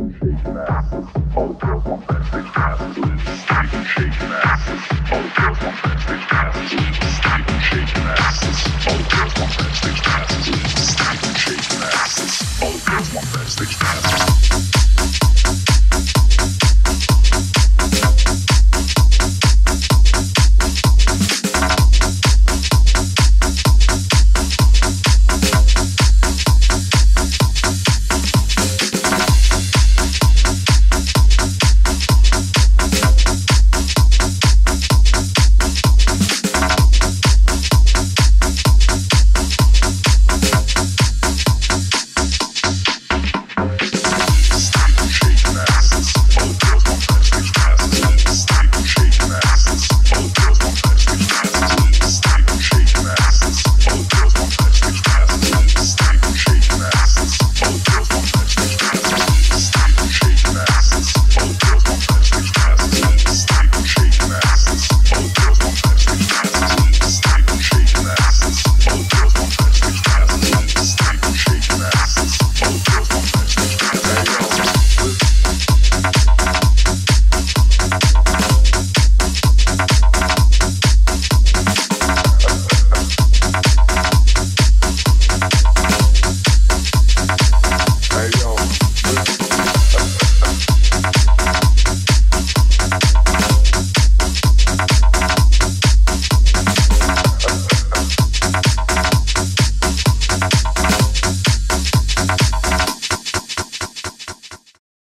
shaking asses. All the girls want backstage passes. Even shaking asses. All the girls want backstage passes. Even shaking asses. All the girls want backstage passes. Even shaking asses. All the girls want backstage passes.